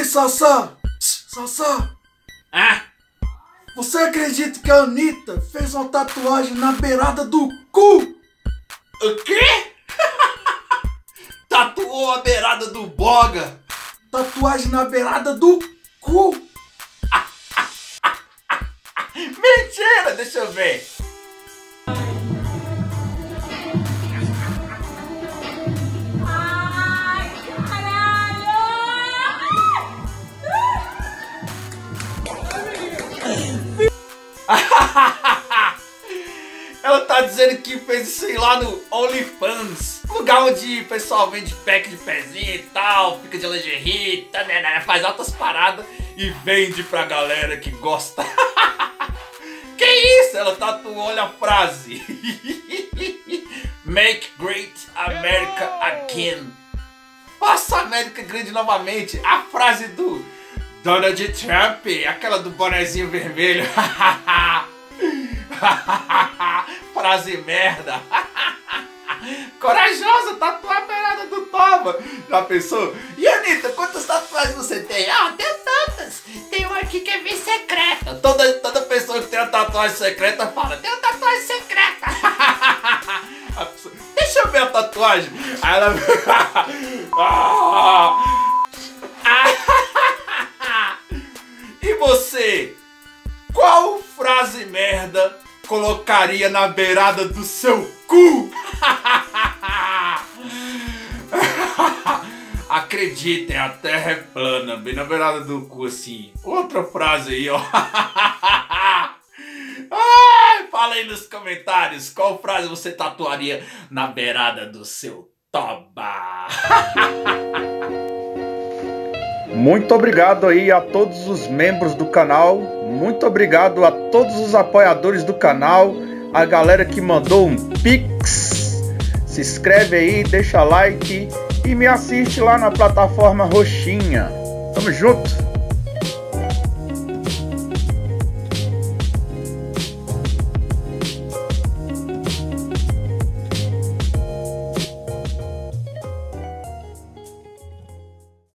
Ei, Sassá! Sassá! Ah? Você acredita que a Anitta fez uma tatuagem na beirada do cu? O quê? Tatuou a beirada do boga? Tatuagem na beirada do cu? Mentira! Deixa eu ver. Ela tá dizendo que fez isso aí lá no OnlyFans, lugar onde o pessoal vende pack de pezinho e tal, fica de lingerie, faz altas paradas e vende pra galera que gosta. Que isso? Ela tatuou, olha a frase. Make Great America Again. Faça a América grande novamente. A frase do Donald Trump, aquela do bonezinho vermelho. Frase merda. Corajosa, tatuar a beirada do toba. Já pensou? E Anitta, quantas tatuagens você tem? Ah, tenho tantas. Tem uma aqui que é bem secreta. Toda pessoa que tem uma tatuagem secreta fala, tem uma tatuagem secreta. A pessoa, deixa eu ver a tatuagem. Aí ela... E você? Qual frase merda colocaria na beirada do seu cu? Acreditem, a terra é plana, bem na beirada do cu assim. Outra frase aí, ó. Ai, fala aí nos comentários qual frase você tatuaria na beirada do seu toba. Muito obrigado aí a todos os membros do canal, muito obrigado a todos os apoiadores do canal, a galera que mandou um pix. Se inscreve aí, deixa like e me assiste lá na plataforma roxinha. Tamo junto!